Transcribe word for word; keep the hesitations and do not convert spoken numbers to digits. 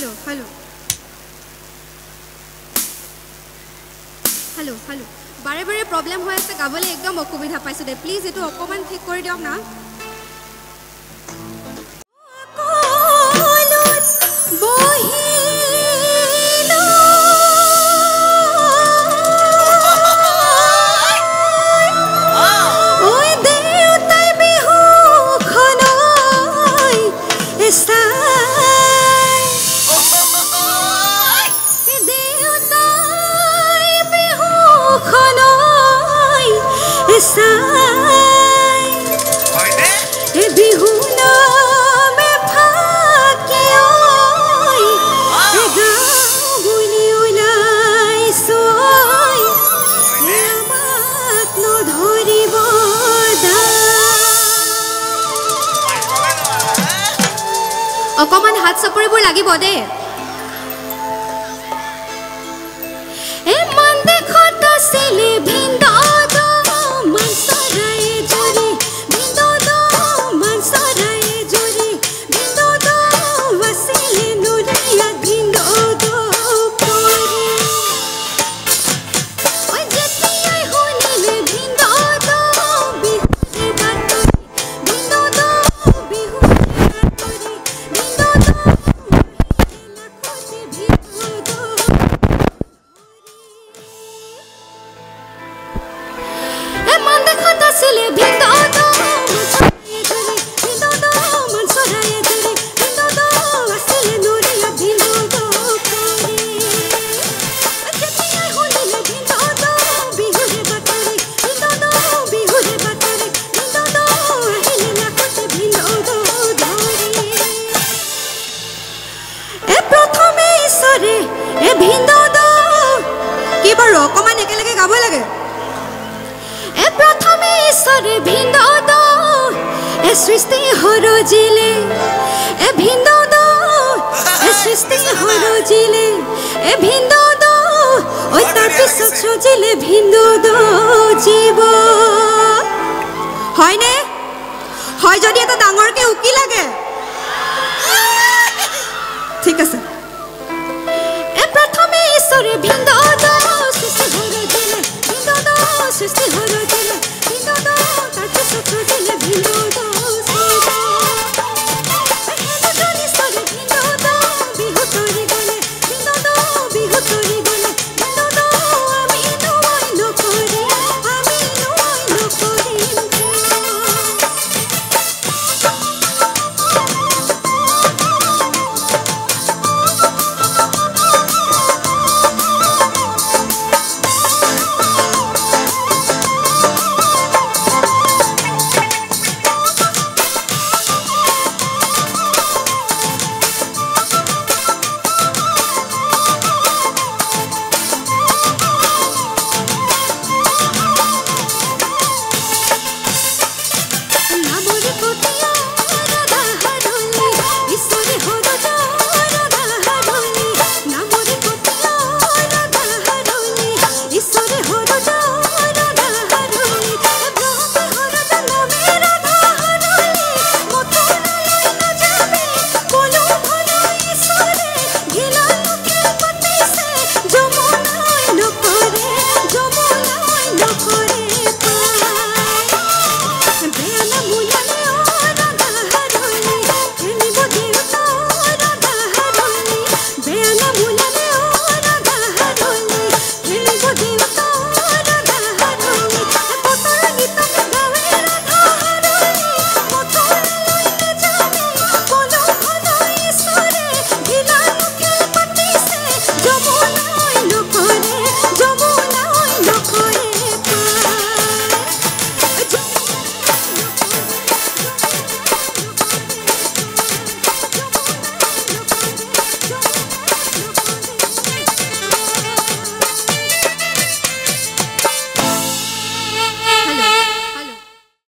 hello hello hello hello बारे बारे problem हो আছে গাবলে একদম অসুবিধা পাইছো দে প্লিজ এটো অকমান ঠিক কৰি দিয়ক না অকমান হাত চাপৰিবোৰ লাগিব দে এ মান দেখত আছিলে ভিন্দদ মান সৰাই জৰি ভিন্দদ মান সৰাই জৰি ভিন্দদ আছিলে নুৰিয়া ভিন্দদ কৰি ঐ যেতিয়া শুনিলে ভিন্দদ বিহুৰে বাতৰি ভিন্দদ বিহুৰে বাতৰি অকমান একেলগে গাব লাগে এ প্ৰথমে ঈশ্বৰে ভিন্দদ এ সৃষ্টি হৰজিলে এ ভিন্দদ এ সৃষ্টি হৰজিলে এ ভিন্দদ ঐ তাৰ পিছত সজিলে ভিন্দদ জীৱ হয়নে হয় যদি এটা ডাঙৰকে উকি লাগে ঠিক আছে এ প্ৰথমে ঈশ্বৰে ভিন্দদ সৃষ্টি